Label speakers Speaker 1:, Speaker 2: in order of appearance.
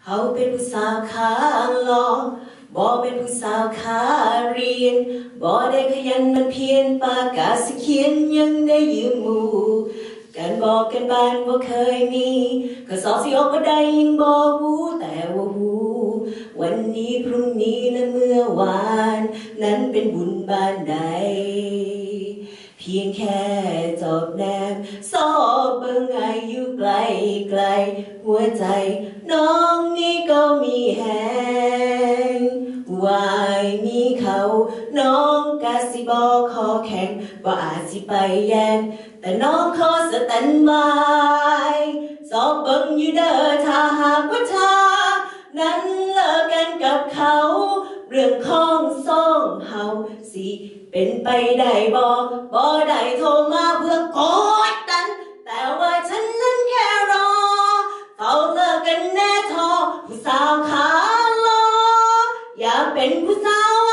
Speaker 1: เขาเป็นผู้สาวขาหล่อบ่เป็นผู้สาวขาเรียนบ่ได้ขยันมันเพียรปากกาสิเขียนยังได้ยืมหมู่การบอกกันบ้านบ่เคยมีก็สอบสิออกมาได้ยังบ่ฮู้แต่ว่าฮู้วันนี้พรุ่งนี้และเมื่อวานนั้นเป็นบุญบ้านใดเพียงแค่จบแนมสอบเบิ่งอายุไกลไกลหัวใจน้องนี่ก็มีแหงวายมีเขาน้องกะสิบอขอแข่งว่าอาจสิไปแย่งแต่น้องขอสแตนบายสอบเบิ่งอยู่เด้อถ้าหากว่าเธอนั้นเลิกกันกับเขาเรื่องของสองเฮาสิเป็นไปได้บ่ได้โทรมาเพื่อกดดันแต่ว่าฉันนั้นแค่รอเขาเลิกกันแน่ทอผู้สาวขาหล่ออยากเป็นผู้สาว